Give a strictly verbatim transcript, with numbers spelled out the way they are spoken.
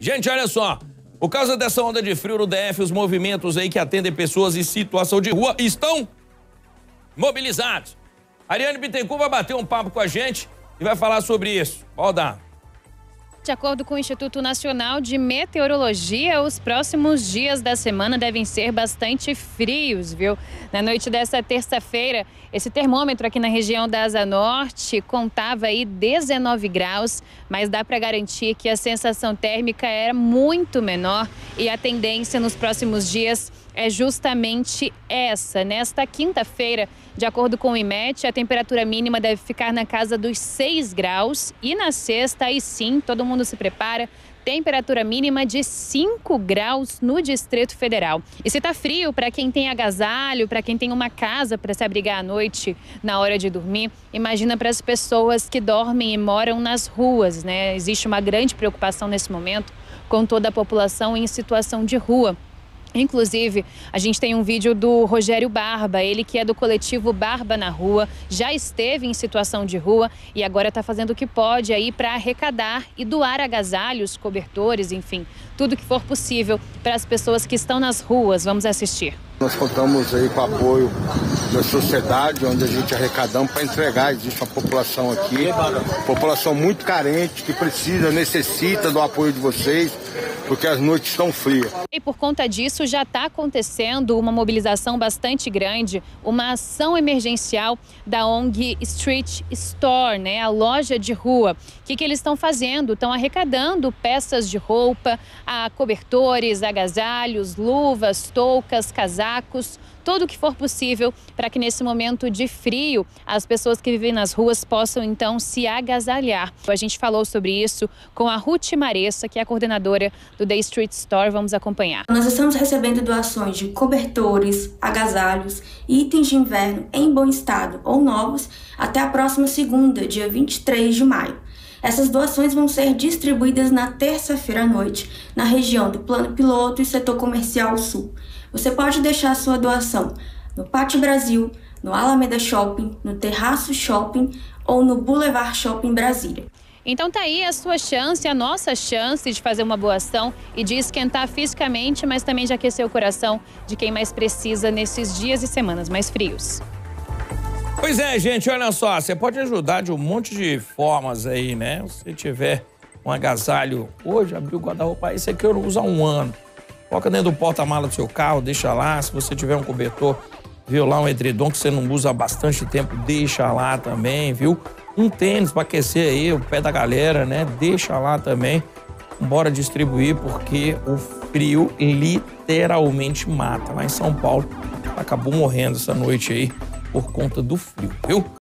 Gente, olha só. Por causa dessa onda de frio no D F, os movimentos aí que atendem pessoas em situação de rua estão mobilizados. Ariane Bittencourt vai bater um papo com a gente e vai falar sobre isso. Pode dar. De acordo com o Instituto Nacional de Meteorologia, os próximos dias da semana devem ser bastante frios, viu? Na noite dessa terça-feira, esse termômetro aqui na região da Asa Norte contava aí dezenove graus, mas dá para garantir que a sensação térmica era muito menor e a tendência nos próximos dias é justamente essa. Nesta quinta-feira, de acordo com o IMET, a temperatura mínima deve ficar na casa dos seis graus e na sexta, aí sim, todo mundo se prepara, temperatura mínima de cinco graus no Distrito Federal. E se tá frio, para quem tem agasalho, para quem tem uma casa para se abrigar à noite na hora de dormir, imagina para as pessoas que dormem e moram nas ruas, né? Existe uma grande preocupação nesse momento com toda a população em situação de rua. Inclusive, a gente tem um vídeo do Rogério Barba, ele que é do coletivo Barba na Rua, já esteve em situação de rua e agora está fazendo o que pode aí para arrecadar e doar agasalhos, cobertores, enfim, tudo que for possível para as pessoas que estão nas ruas. Vamos assistir. Nós contamos aí com o apoio da sociedade, onde a gente arrecadamos para entregar. Existe uma população aqui, população muito carente, que precisa, necessita do apoio de vocês, porque as noites estão frias. E por conta disso já está acontecendo uma mobilização bastante grande, uma ação emergencial da O N G Street Store, né, a loja de rua. O que, que eles estão fazendo? Estão arrecadando peças de roupa, a cobertores, agasalhos, luvas, toucas, casacos, tudo o que for possível para que nesse momento de frio as pessoas que vivem nas ruas possam então se agasalhar. A gente falou sobre isso com a Ruth Maressa, que é a coordenadora do The Street Store. Vamos acompanhar. Nós estamos recebendo doações de cobertores, agasalhos e itens de inverno em bom estado ou novos até a próxima segunda, dia vinte e três de maio. Essas doações vão ser distribuídas na terça-feira à noite, na região do Plano Piloto e Setor Comercial Sul. Você pode deixar a sua doação no Pátio Brasil, no Alameda Shopping, no Terraço Shopping ou no Boulevard Shopping Brasília. Então tá aí a sua chance, a nossa chance de fazer uma boa ação e de esquentar fisicamente, mas também de aquecer o coração de quem mais precisa nesses dias e semanas mais frios. Pois é, gente, olha só, você pode ajudar de um monte de formas aí, né? Se tiver um agasalho hoje, abrir o guarda-roupa, esse aqui eu não uso há um ano. Coloca dentro do porta-mala do seu carro, deixa lá. Se você tiver um cobertor, viu lá, um edredom que você não usa há bastante tempo, deixa lá também, viu? Um tênis para aquecer aí o pé da galera, né? Deixa lá também. Bora distribuir, porque o frio literalmente mata. Lá em São Paulo, acabou morrendo essa noite aí por conta do frio, viu?